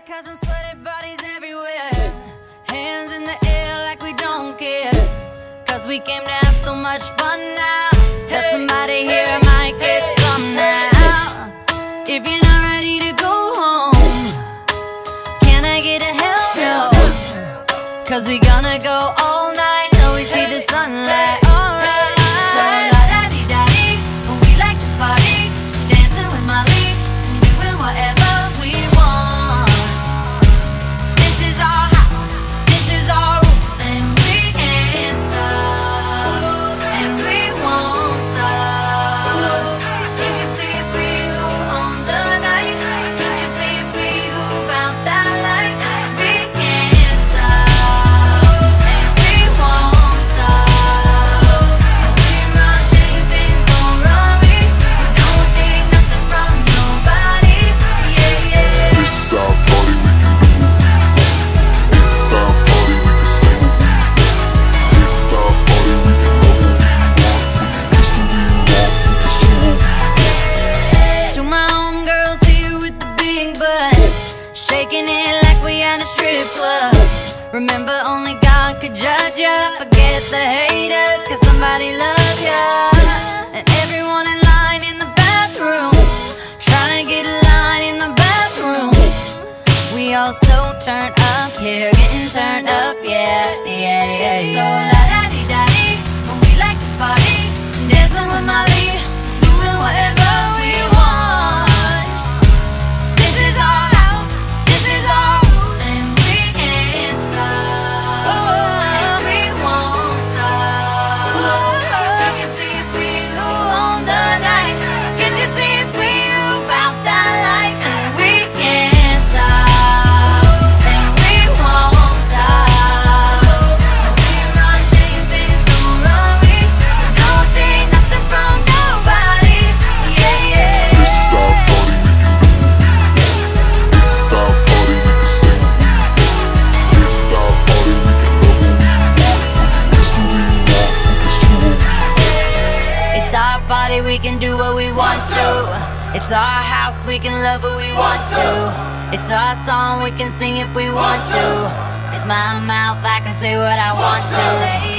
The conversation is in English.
black cars and sweaty bodies everywhere. Hands in the air like we don't care. Cause we came to have so much fun now. That somebody here might get some now. If you're not ready to go home, can I get a hell no? Cause we gonna go all night till we see the sunlight. Alright. So la-da-dee-da-dee, we like to party, dancing with Molly, doing whatever we want. This is our house, this is our rules, and we can't stop, and we won't stop. Can't you see it's we who own the night? Can't you see it's we who found that light? We can't stop, and we won't stop. We run things, things gon' run me. We don't take nothing from nobody. Yeah, yeah. This is our party, we can do what we want. It's our party, we can say what we want. This is our party, we can love what we want. We can kiss what we want, we can do what we want. To my homegirls here with the big butt, shaking it like we at a strip club. Remember, only God could judge ya. Forget the haters, cause somebody loves ya. And everyone in line in the bathroom, trying to get a line in the bathroom. We all so turned up here, getting turned up, yeah, yeah, yeah, yeah. So la-da-dee-da-dee, when we like to party, dancing with Molly, doing whatever we want. This is our house, this is our rules, and we can't stop, and we won't stop. Can't you see it's we who own the night? Can't you see it's we who found that light? And we can't stop, and we won't stop. We run things, things don't run we. Don't take nothing from nobody. Yeah, yeah. This is our party, we can do what we want. It's our party, we can say what we want. This is our party, we can love what we want. We can kiss what we want, we can do what we want. It's our party, we can do what we want to. It's our house, we can love who we want to. It's our song, we can sing if we want to. It's my mouth, I can say what I want to.